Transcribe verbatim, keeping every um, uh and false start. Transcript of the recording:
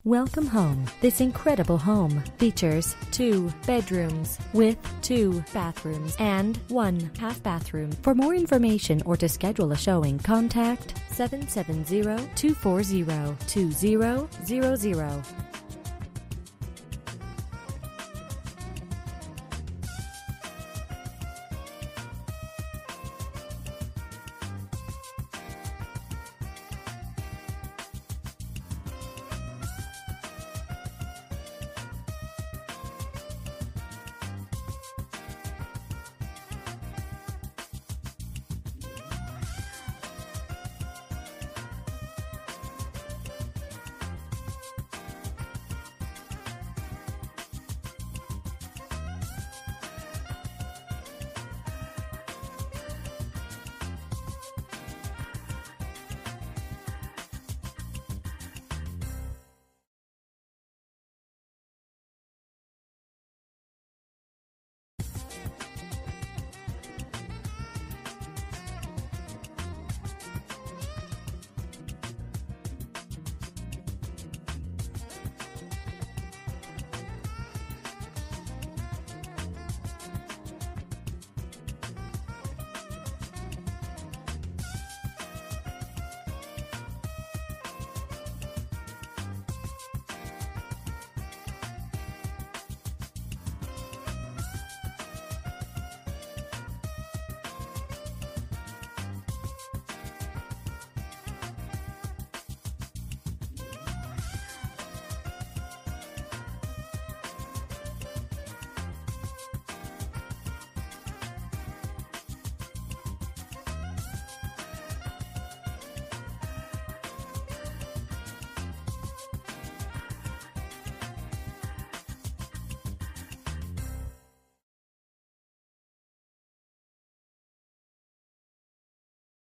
Welcome home. This incredible home features two bedrooms with two bathrooms and one half bathroom. For more information or to schedule a showing, contact seven seven zero, two four zero, two zero zero zero.